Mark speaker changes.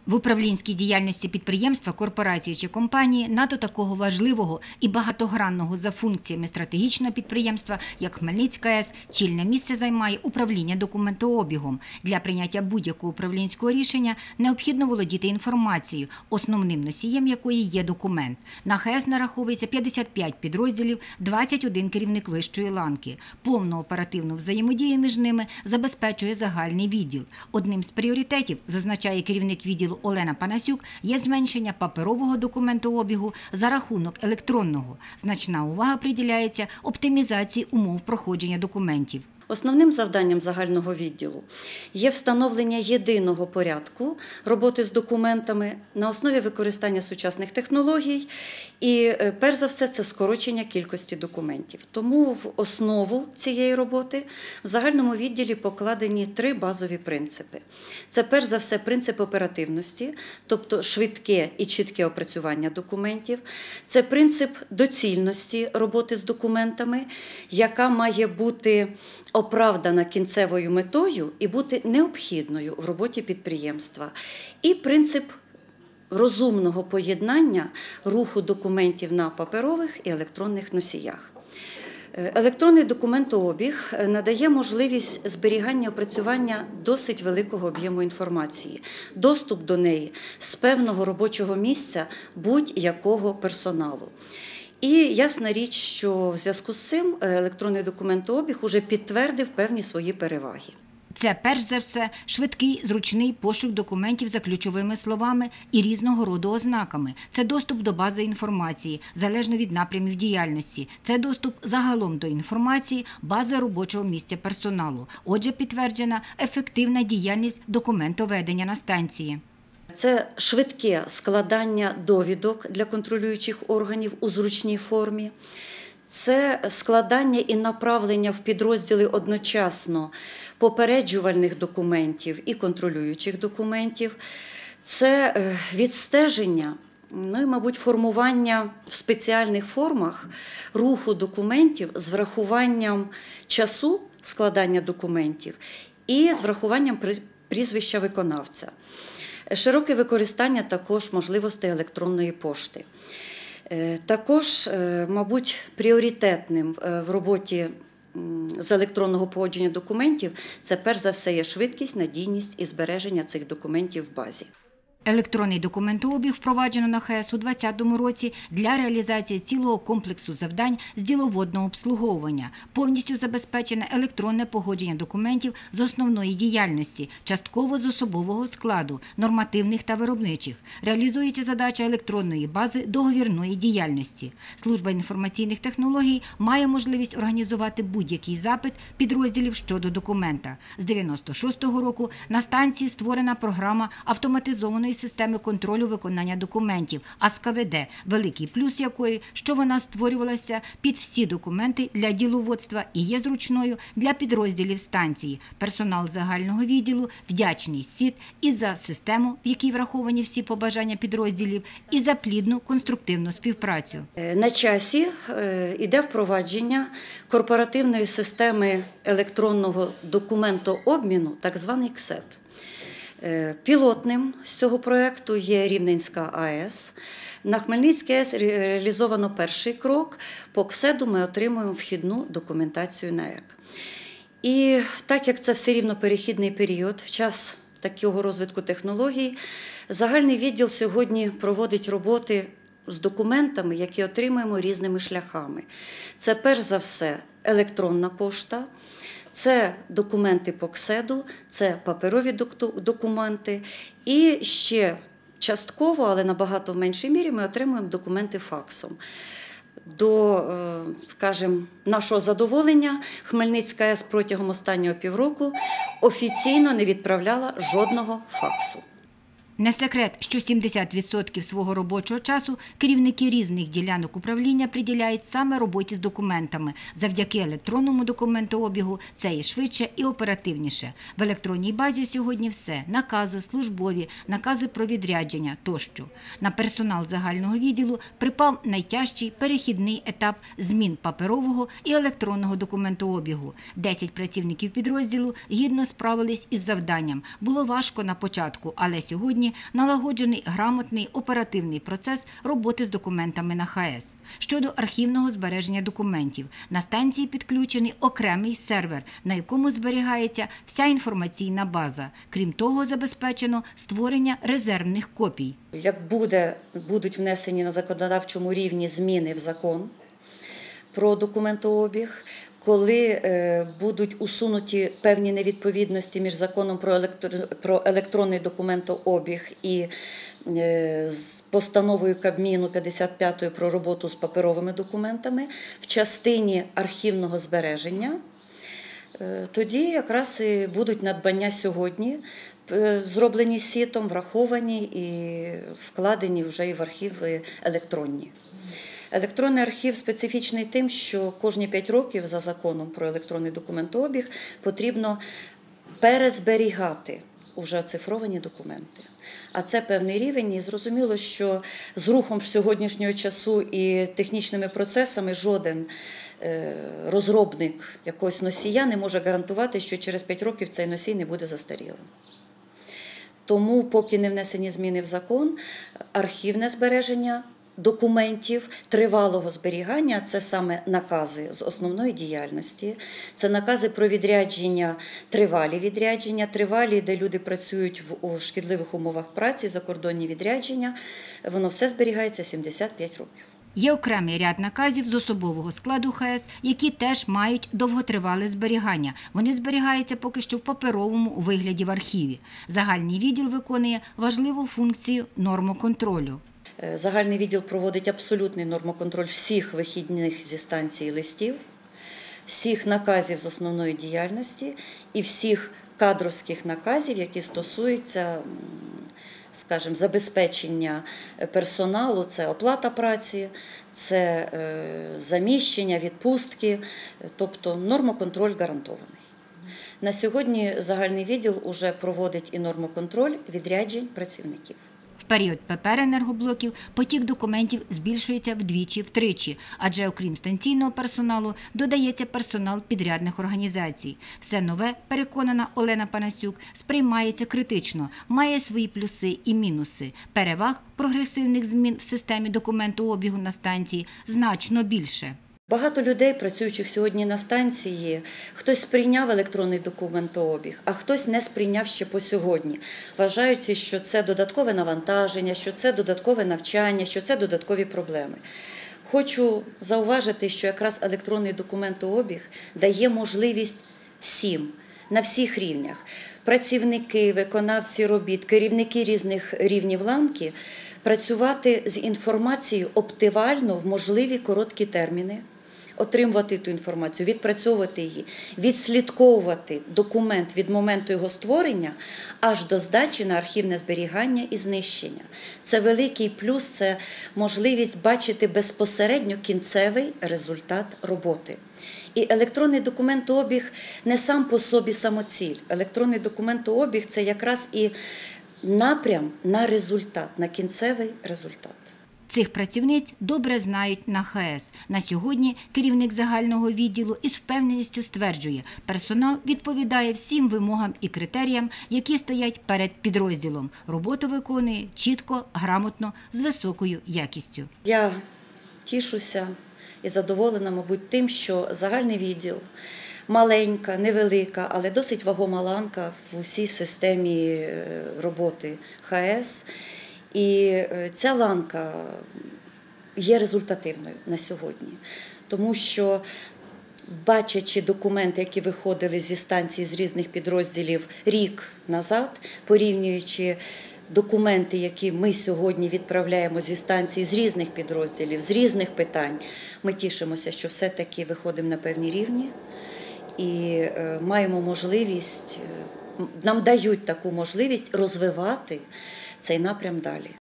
Speaker 1: В управлінській діяльності підприємства, корпорації чи компанії надто такого важливого і багатогранного за функціями стратегічного підприємства, як Хмельницька АЕС, чільне місце займає управління документообігом. Для прийняття будь-якого управлінського рішення необхідно володіти інформацією, основним носієм якої є документ. На ХАЕС нараховується 55 підрозділів, 21 керівник вищої ланки. Повну оперативну взаємодію між ними забезпечує загальний відділ. Одним з пріоритетів, зазначає керівник відділу Олена Панасюк, є зменшення паперового документообігу за рахунок електронного. Значна увага приділяється оптимізації умов проходження документів.
Speaker 2: Основним завданням загального відділу є встановлення єдиного порядку роботи з документами на основі використання сучасних технологій і, перш за все, це скорочення кількості документів. Тому в основу цієї роботи в загальному відділі покладені 3 базові принципи. Це, перш за все, принцип оперативності, тобто швидке і чітке опрацювання документів. Це принцип доцільності роботи з документами, яка має бути оправдана кінцевою метою і бути необхідною в роботі підприємства. І принцип розумного поєднання руху документів на паперових і електронних носіях. Електронний документообіг надає можливість зберігання і опрацювання досить великого об'єму інформації, доступ до неї з певного робочого місця будь-якого персоналу. І ясна річ, що в зв'язку з цим електронний документообіг уже підтвердив певні свої переваги.
Speaker 1: Це, перш за все, швидкий, зручний пошук документів за ключовими словами і різного роду ознаками. Це доступ до бази інформації, залежно від напрямів діяльності. Це доступ загалом до інформації, бази робочого місця персоналу. Отже, підтверджена ефективна діяльність документоведення на станції.
Speaker 2: Це швидке складання довідок для контролюючих органів у зручній формі. Це складання і направлення в підрозділи одночасно попереджувальних документів і контролюючих документів. Це відстеження, і, мабуть, формування в спеціальних формах руху документів з врахуванням часу складання документів і з врахуванням прізвища виконавця. Широке використання також можливостей електронної пошти. Також, мабуть, пріоритетним в роботі з електронного погодження документів це, перш за все, є швидкість, надійність і збереження цих документів в базі.
Speaker 1: Електронний документообіг впроваджено на ХАЕС у 2020 році для реалізації цілого комплексу завдань з діловодного обслуговування. Повністю забезпечене електронне погодження документів з основної діяльності, частково з особового складу, нормативних та виробничих. Реалізується задача електронної бази договірної діяльності. Служба інформаційних технологій має можливість організувати будь-який запит підрозділів щодо документа. З 1996 року на станції створена програма автоматизованої системи контролю виконання документів АСКВД, великий плюс якої, що вона створювалася під всі документи для діловодства і є зручною для підрозділів станції. Персонал загального відділу вдячний СІД і за систему, в якій враховані всі побажання підрозділів, і за плідну конструктивну співпрацю.
Speaker 2: На часі йде впровадження корпоративної системи електронного документообміну, так званий КСЕД. Пілотним з цього проєкту є Рівненська АЕС. На Хмельницькій АЕС реалізовано перший крок. По КСЕДу ми отримуємо вхідну документацію на ЕК. І так як це все рівно перехідний період, в час такого розвитку технологій, загальний відділ сьогодні проводить роботи з документами, які отримуємо різними шляхами. Це, перш за все, електронна пошта, це документи по КСЕДу, це паперові документи і ще частково, але набагато в меншій мірі, ми отримуємо документи факсом. До, скажімо, нашого задоволення Хмельницька АЕС протягом останнього півроку офіційно не відправляла жодного факсу.
Speaker 1: Не секрет, що 70% свого робочого часу керівники різних ділянок управління приділяють саме роботі з документами. Завдяки електронному документообігу це і швидше, і оперативніше. В електронній базі сьогодні все – накази, службові, накази про відрядження тощо. На персонал загального відділу припав найтяжчий перехідний етап змін паперового і електронного документообігу. 10 працівників підрозділу гідно справились із завданням. Було важко на початку, але сьогодні сьогодні налагоджений грамотний оперативний процес роботи з документами на ХАЕС. Щодо архівного збереження документів, на станції підключений окремий сервер, на якому зберігається вся інформаційна база. Крім того, забезпечено створення резервних копій.
Speaker 2: Як будуть внесені на законодавчому рівні зміни в закон про документообіг, коли будуть усунуті певні невідповідності між законом про електронний документообіг і з постановою Кабміну 55-ї про роботу з паперовими документами в частині архівного збереження, тоді якраз і будуть надбання сьогодні зроблені сітом, враховані і вкладені вже і в архіви електронні. Електронний архів специфічний тим, що кожні 5 років за законом про електронний документообіг потрібно перезберігати уже оцифровані документи. А це певний рівень, і зрозуміло, що з рухом сьогоднішнього часу і технічними процесами жоден розробник якогось носія не може гарантувати, що через 5 років цей носій не буде застарілим. Тому, поки не внесені зміни в закон, архівне збереження документів тривалого зберігання – це саме накази з основної діяльності, це накази про відрядження, тривалі, де люди працюють у шкідливих умовах праці, закордонні відрядження, воно все зберігається 75 років.
Speaker 1: Є окремий ряд наказів з особового складу ХАЕС, які теж мають довготривале зберігання. Вони зберігаються поки що в паперовому вигляді в архіві. Загальний відділ виконує важливу функцію нормоконтролю.
Speaker 2: Загальний відділ проводить абсолютний нормоконтроль всіх вихідних зі станції листів, всіх наказів з основної діяльності і всіх кадровських наказів, які стосуються, скажімо, забезпечення персоналу, це оплата праці, це заміщення, відпустки, тобто нормоконтроль гарантований. На сьогодні загальний відділ уже проводить і нормоконтроль відряджень працівників.
Speaker 1: В період ПП енергоблоків потік документів збільшується вдвічі-втричі, адже окрім станційного персоналу додається персонал підрядних організацій. Все нове, переконана Олена Панасюк, сприймається критично, має свої плюси і мінуси. Переваг прогресивних змін в системі документообігу на станції значно більше.
Speaker 2: Багато людей, працюючих сьогодні на станції, хтось сприйняв електронний документообіг, а хтось не сприйняв ще по сьогодні, вважаючи, що це додаткове навантаження, що це додаткове навчання, що це додаткові проблеми. Хочу зауважити, що якраз електронний документообіг дає можливість всім, на всіх рівнях, працівники, виконавці робіт, керівники різних рівнів ланки, працювати з інформацією оптимально в можливі короткі терміни, отримувати ту інформацію, відпрацьовувати її, відслідковувати документ від моменту його створення аж до здачі на архівне зберігання і знищення. Це великий плюс, це можливість бачити безпосередньо кінцевий результат роботи. І електронний документообіг не сам по собі самоціль. Електронний документообіг – це якраз і напрям на результат, на кінцевий результат.
Speaker 1: Цих працівниць добре знають на ХАЕС. На сьогодні керівник загального відділу із впевненістю стверджує, персонал відповідає всім вимогам і критеріям, які стоять перед підрозділом. Роботу виконує чітко, грамотно, з високою якістю.
Speaker 2: Я тішуся і задоволена, мабуть, тим, що загальний відділ маленька, невелика, але досить вагома ланка в усій системі роботи ХАЕС. І ця ланка є результативною на сьогодні, тому що, бачачи документи, які виходили зі станції з різних підрозділів рік назад, порівнюючи документи, які ми сьогодні відправляємо зі станції з різних підрозділів, з різних питань, ми тішимося, що все-таки виходимо на певні рівні і маємо можливість, нам дають таку можливість розвивати цей напрям далі.